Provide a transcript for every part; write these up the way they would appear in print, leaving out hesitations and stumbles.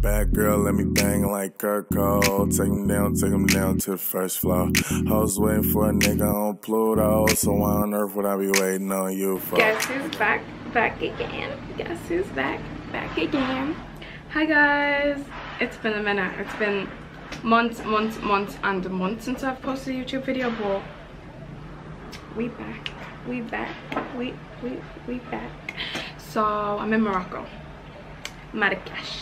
Bad girl, let me bang like Kurt Cole. Take him down to the first floor. Hoes waiting for a nigga on Pluto. So why on earth would I be waiting on you for? Guess who's back again? Guess who's back again? Hi guys, it's been a minute. It's been months and months since I've posted a YouTube video, but we back. So I'm in Morocco, Marrakesh.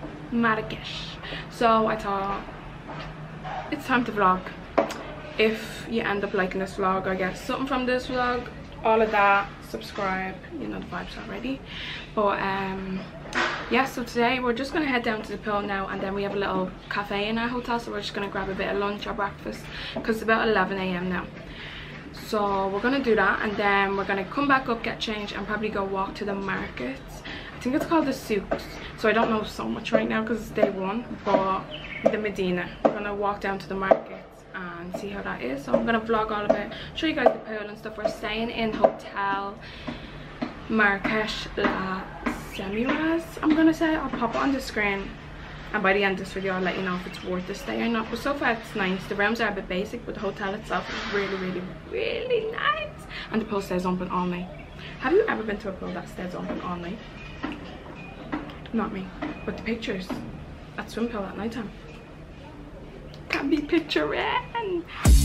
So I thought it's time to vlog. If you end up liking this vlog or get something from this vlog, all of that, subscribe, you know the vibes already. But yeah, so today we're just gonna head down to the pool now, and then we have a little cafe in our hotel, so we're just gonna grab a bit of lunch or breakfast because it's about 11 AM now. So we're gonna do that, and then we're gonna come back up, get changed, and probably go walk to the markets. I think it's called the souks, so I don't know so much right now because it's day one, but the Medina. We're gonna walk down to the markets and see how that is. So I'm gonna vlog all of it, show you guys the pool and stuff. We're staying in Hotel Marrakesh La Semiraz, I'm gonna say. I'll pop it on the screen, and by the end of this video I'll let you know if it's worth the stay or not. But so far it's nice. The rooms are a bit basic, but the hotel itself is really nice, and the pool stays open all night. Have you ever been to a pool that stays open all night? Not me, but the pictures at swim pool at night time can be picturing.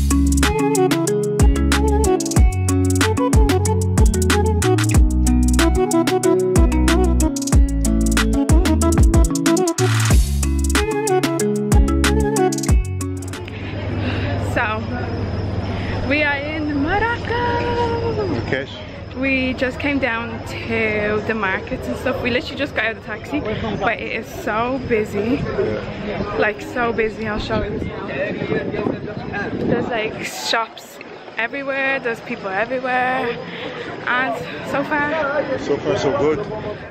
So we are in Morocco. Marrakesh. We just came down to the markets and stuff. We literally just got out of the taxi, but it is so busy. Like so busy. I'll show you now. There's like shops everywhere, there's people everywhere, and so far So good.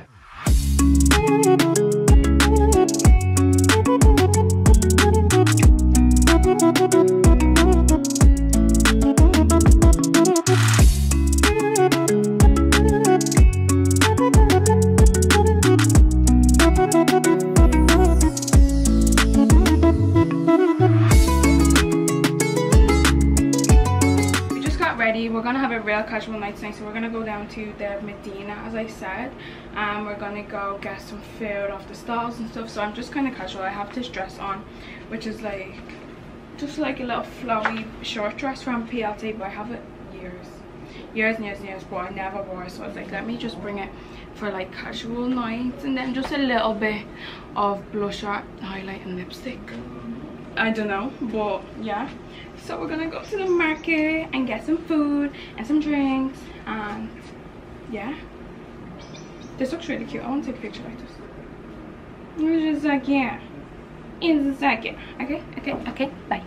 We're gonna have a real casual night tonight, so we're gonna go down to the Medina, as I said, and we're gonna go get some food off the stalls and stuff. So I'm just kind of casual. I have this dress on, which is like just like a little flowy short dress from PLT, but I have it years and years, but I never wore it. So I was like, let me just bring it for like casual nights, and then just a little bit of blusher, highlight and lipstick. I don't know, but yeah. So we're gonna go to the market and get some food and some drinks, and yeah, this looks really cute. I want to take a picture like this. It's just like, yeah, in a second. Okay, bye.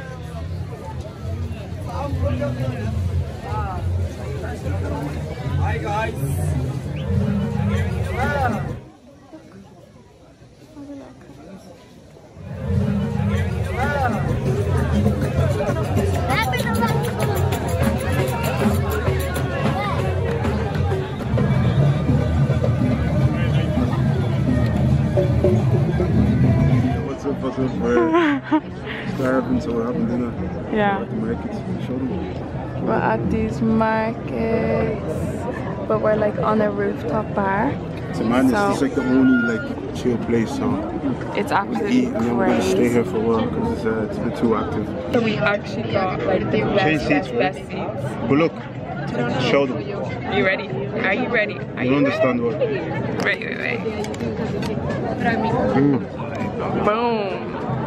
Hi guys. What's up? Starving, so we're having dinner. Yeah. We're at the markets. Show them. We're at these markets, but we're like on a rooftop bar. So man, this is like the only like chill place, so it's absolutely and then we're gonna stay here for a while because it's a bit too active. So we actually got like the best seats. But look, show them. Are you ready? Are you ready? I don't understand what. Wait. Boom.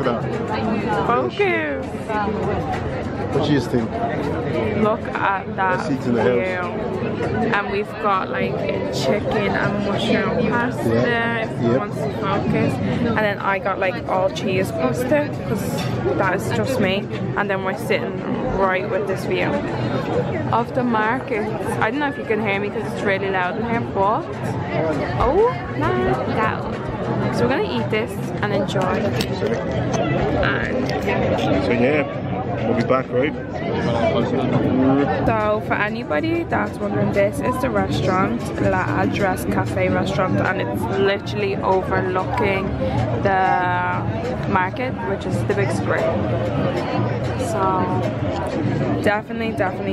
Focus. What do you think? Look at that Seats in the view. And we've got like a chicken and mushroom pasta if you want to focus. And then I got like all cheese pasta because that is just me. And then we're sitting right with this view of the market. I don't know if you can hear me because it's really loud in here, but oh my god. So we're gonna eat this and enjoy. And so yeah, We'll be back, right? So for anybody that's wondering, this is the restaurant, La Address Cafe restaurant, and it's literally overlooking the market, which is the big square. So definitely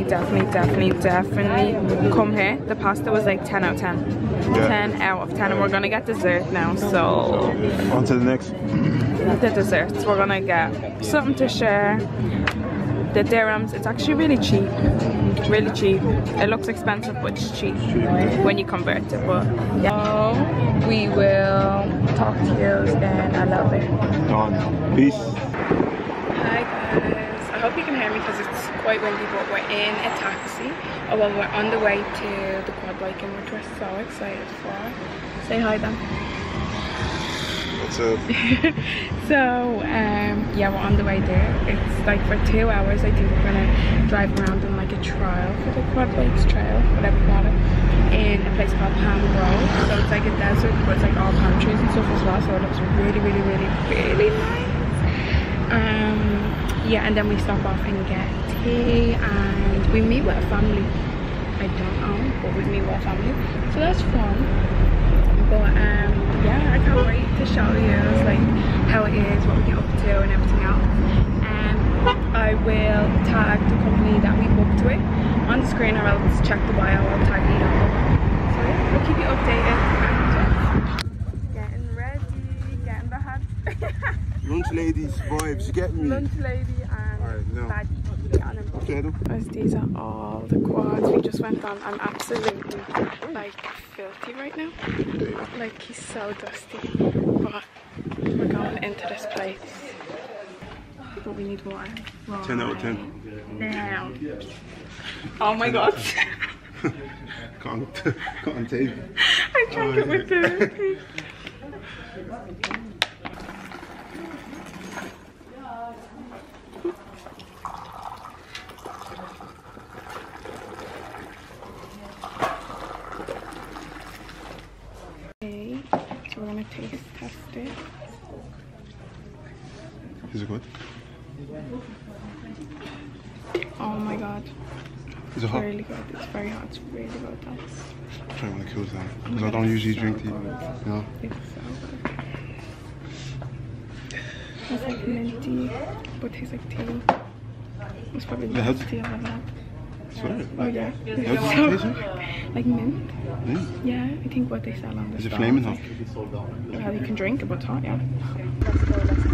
come here. The pasta was like 10 out of 10. Yeah. 10 out of 10, and we're gonna get dessert now, so on to the next. The desserts, we're gonna get something to share. The dirhams, it's actually really cheap. It looks expensive, but it's cheap when you convert it. But yeah, so we will talk to you in a little bit. Done. Peace. Hi guys, I hope you can hear me because it's quite windy, but we're in a taxi. Oh well, we're on the way to the quad biking, which we're so excited for. Say hi then. What's up? So yeah, we're on the way there. It's like for 2 hours. I think we're gonna drive around in like a trail for the quad bikes trail, whatever you call it, in a place called Palm Grove. So it's like a desert, but it's like all palm trees and stuff as well, so it looks really nice. Yeah, and then we stop off and get tea, and we meet with a family. I don't know, but we meet with a family, so that's fun. But yeah, I can't wait to show you like how it is, what we get up to and everything else. I will tag the company that we booked with on the screen, or else check the bio, I'll tag you down. So yeah, we'll keep you updated. Getting ready, getting the hat. Lunch ladies vibes, you get me? Lunch lady and baddie. Okay, These are all the quads we just went on. I'm absolutely like filthy right now. Like he's so dusty. But we're going into this place. But we need water. 10 out of 10. Now. Oh my god. Can't tape. I drank it with the so we're gonna taste test it. Is it good? Oh my god. Is it hot? Really good. It's very hot. It's really good. That's trying when it cools down. Because I don't usually drink tea. You know? It's so good. It's like minty, but it tastes like tea. It's probably the best tea I've ever had. Swear? Oh yeah. How does it taste like mint. Mint? Yeah, I think what they sell on the Is it flaming hot? Well, you can drink it, but it's hot, yeah. Let's go.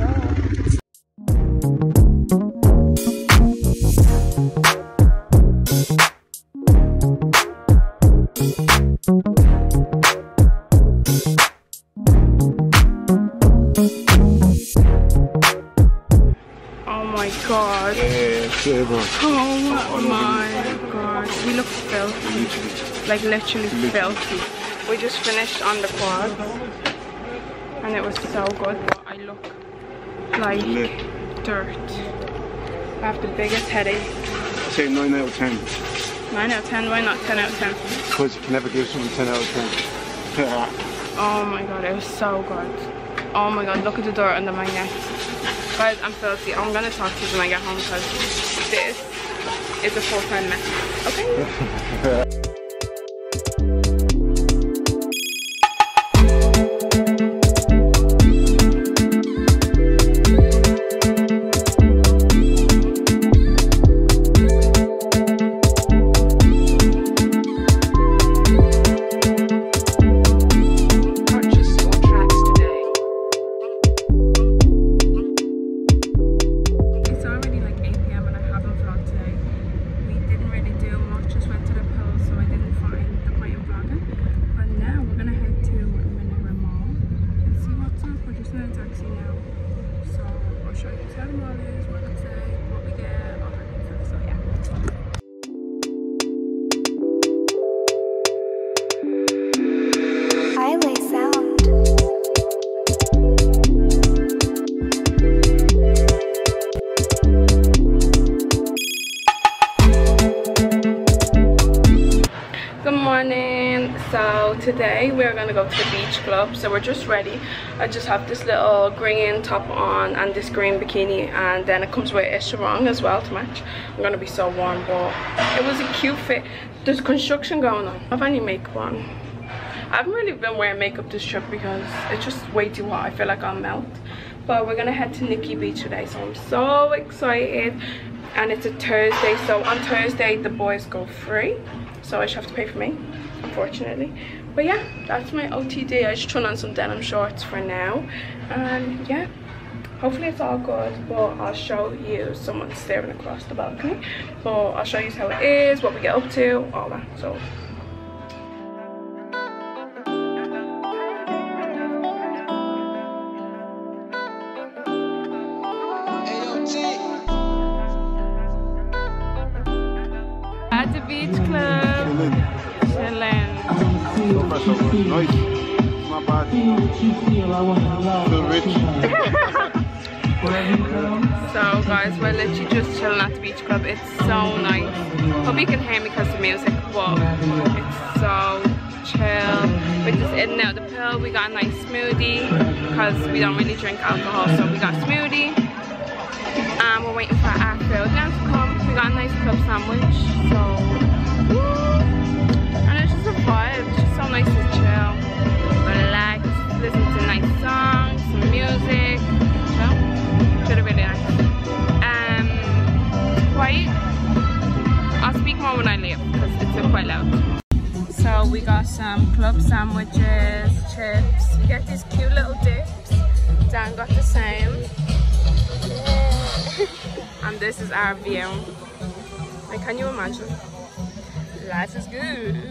Oh my god. Yeah, flavor. Oh my god. We look filthy. Like literally filthy. We just finished on the quad and it was so good, but I look like dirt. I have the biggest headache. I say 9 out of 10. 9 out of 10? Why not 10 out of 10? Because you can never give someone 10 out of 10. Oh my god, it was so good. Oh my god, look at the dirt under my neck. Guys, I'm filthy. I'm gonna talk to you when I get home because this is a full-time mess. Okay? today we're gonna go to the beach club, so we're just ready. I just have this little green top on and this green bikini, and then it comes with a sarong as well to match. I'm gonna be so warm, but it was a cute fit. There's construction going on. I have any makeup on. I haven't really been wearing makeup this trip because it's just way too hot. I feel like I'll melt. But we're gonna head to Nikki Beach today, so I'm so excited. And it's a Thursday, so on Thursday the boys go free, so I just have to pay for me, unfortunately. But yeah, that's my OTD. I just thrown on some denim shorts for now, and yeah, hopefully it's all good. But I'll show you someone staring across the balcony, but I'll show you how it is, what we get up to, all that. So at the beach club, chilling. Nice. Not bad. Feel rich. So guys, we're literally just chilling at the beach club. It's so nice. Hope you can hear me because of the music, but it's so chill. We're just in and out of the pool. We got a nice smoothie because we don't really drink alcohol, so we got a smoothie. And we're waiting for our food now to come. We got a nice club sandwich, so woo! And it's just a vibe. It's just so nice to chill, relax, listen to nice songs, some music. So it's really, really nice. Quiet. I'll speak more when I leave because it's quite loud. So we got some club sandwiches, chips. You get these cute little dips. Dan got the same. And this is our view. Like, can you imagine? Life is good.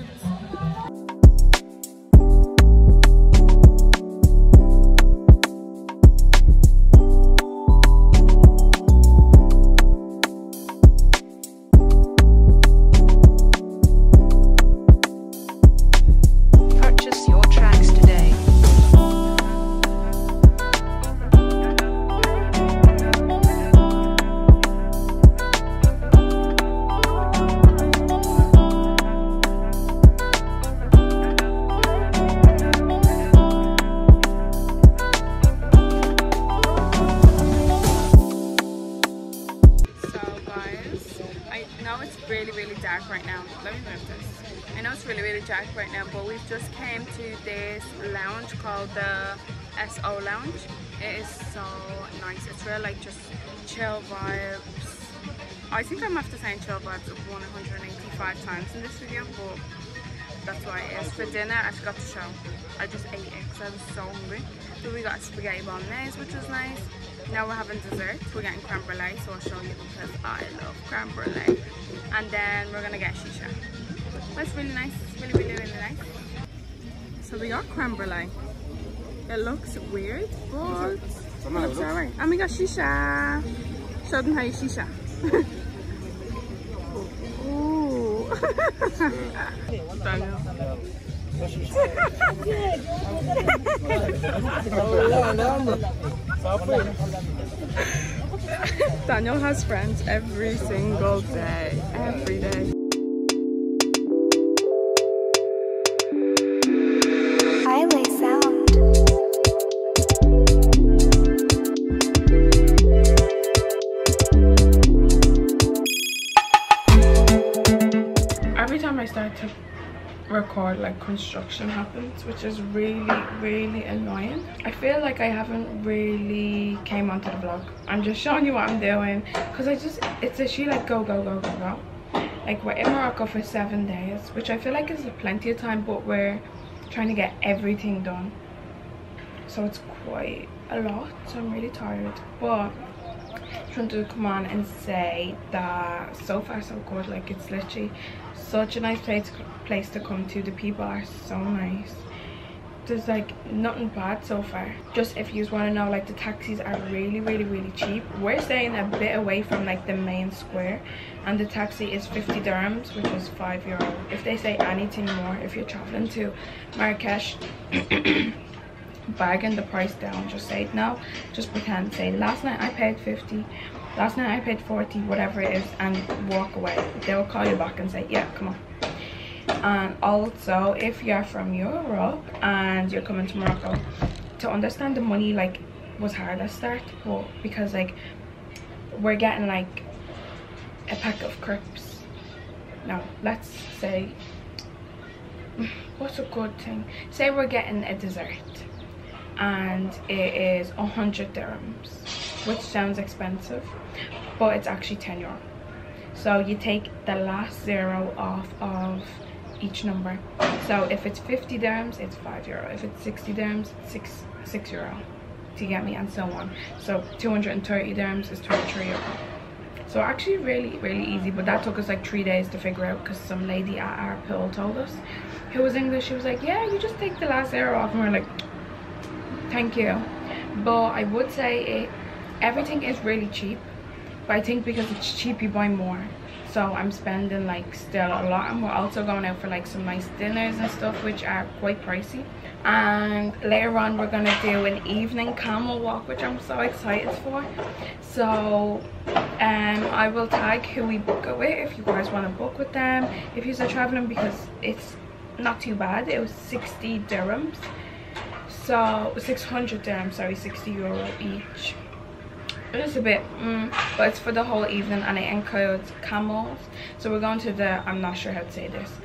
Purchase your tracks today. dark right now. Let me move this. I know it's really dark right now, but we've just came to this lounge called the SO Lounge. It is so nice. It's real like just chill vibes. I think I'm after saying chill vibes of 185 times in this video, but that's why it is. For dinner I forgot to show. I just ate it because I was so hungry. So we got spaghetti bolognese, which was nice. Now we're having dessert. We're getting creme brulee, so I'll show you because I love creme brulee. And then we're gonna get shisha. That's really nice. It's really nice. So we got creme brulee. It looks weird, but it looks alright. And we got shisha. Show them how you shisha. Ooh. Daniel. Daniel has friends every single day, every day. Highway sound. Every time I start to record, like, construction happens, which is really annoying. I feel like I haven't really came onto the vlog. I'm just showing you what I'm doing because it's literally like go. Like, we're in Morocco for 7 days, which I feel like is plenty of time, but we're trying to get everything done, so it's quite a lot. So I'm really tired, but I just wanted to come on and say that so far so good. Like, it's literally such a nice place to come to. The people are so nice. There's like nothing bad so far. Just if you just want to know, like, the taxis are really cheap. We're staying a bit away from like the main square, and the taxi is 50 dirhams, which is €5. If they say anything more, if you're traveling to Marrakesh, bargain the price down. Just say it now. Just pretend. Say, last night I paid 50, last night I paid 40, whatever it is, and walk away. They'll call you back and say, yeah, come on. And also, if you're from Europe and you're coming to Morocco, to understand the money like was hard at start, but because like we're getting like a pack of crepes. No, let's say, what's a good thing? Say we're getting a dessert and it is 100 dirhams, which sounds expensive, but it's actually 10 euro. So you take the last zero off of each number. So if it's 50 dirhams, it's 5 euro. If it's 60 dirhams, 6 euro. To get me, and so on. So 230 dirhams is 23 euro. So actually really easy, but that took us like 3 days to figure out because some lady at our pool told us, who was English. She was like, yeah, you just take the last zero off, and we're like, thank you. But I would say everything is really cheap, but I think because it's cheap you buy more. So I'm spending like still a lot, and we're also going out for like some nice dinners and stuff, which are quite pricey. And later on we're gonna do an evening camel walk, which I'm so excited for. So I will tag who we book it with if you guys want to book with them if you're traveling, because it's not too bad. It was 60 dirhams, so 600 dirhams, sorry, 60 euro each. It's a bit but it's for the whole evening, and it includes camels. So we're going to the, I'm not sure how to say this,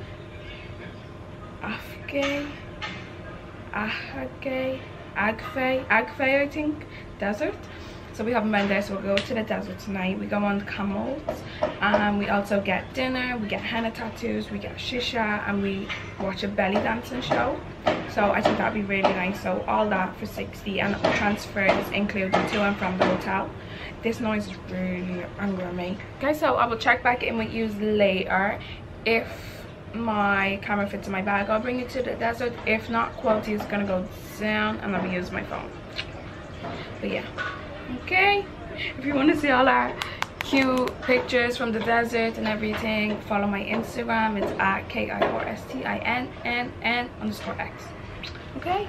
Agfe I think, desert. So we haven't been there, so we'll go to the desert tonight. We go on camels, and we also get dinner, we get henna tattoos, we get shisha, and we watch a belly dancing show. So I think that'd be really nice. So all that for 60, and transfer is included to and from the hotel. This noise is really angering me. Okay, so I will check back in with you later. If my camera fits in my bag, I'll bring it to the desert. If not, quality is gonna go down and I'll be using my phone. But yeah, okay, if you want to see all our cute pictures from the desert and everything, follow my Instagram. It's at KIRSTINNN_X. Okay.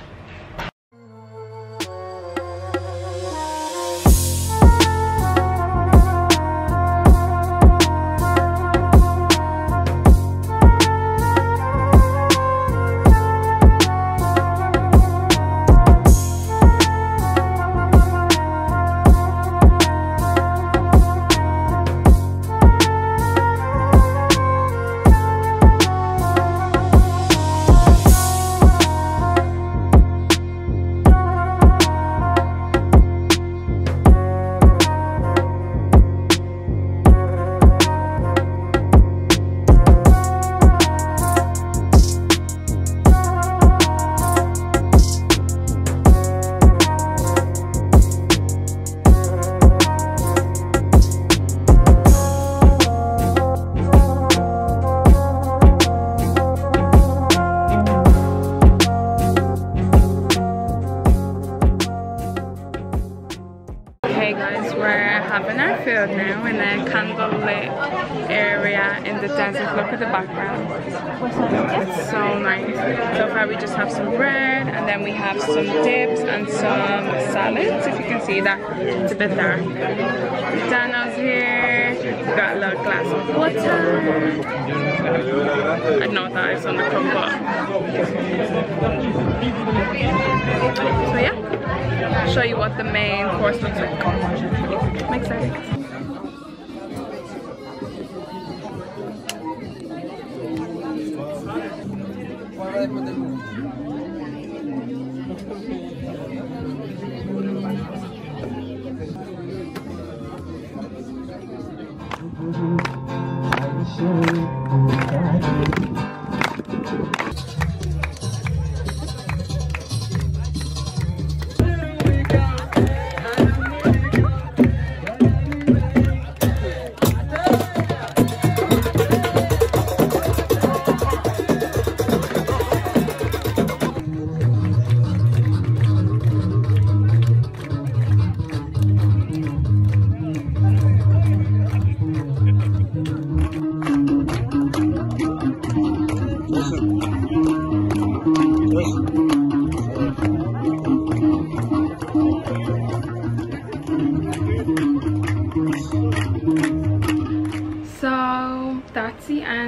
Having our food now in a candlelit area in the desert. Look at the background. It's so nice. So far we just have some bread, and then we have some dips and some salads. If you can see that, it's a bit dark. Dano's here. We've got a little glass of water. I know that is on the cover. So yeah, I'll show you what the main course looks like. Makes sense.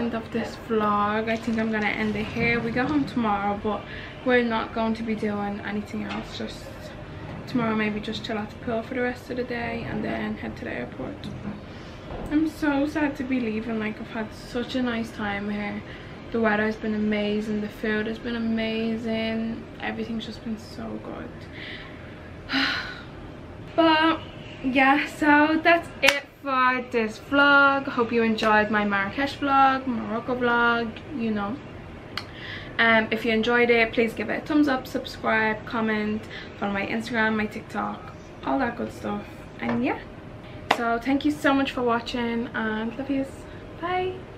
end of this vlog. I think I'm gonna end it here. We go home tomorrow, but we're not going to be doing anything else. Just tomorrow, maybe just chill at the pool for the rest of the day and then head to the airport. I'm so sad to be leaving. Like, I've had such a nice time here. The weather has been amazing, the food has been amazing, everything's just been so good. But yeah, so that's it for this vlog. Hope you enjoyed my Marrakesh vlog, Morocco vlog, you know. If you enjoyed it, please give it a thumbs up, subscribe, comment, follow my Instagram, my TikTok, all that good stuff. And yeah, so thank you so much for watching and love yous. Bye.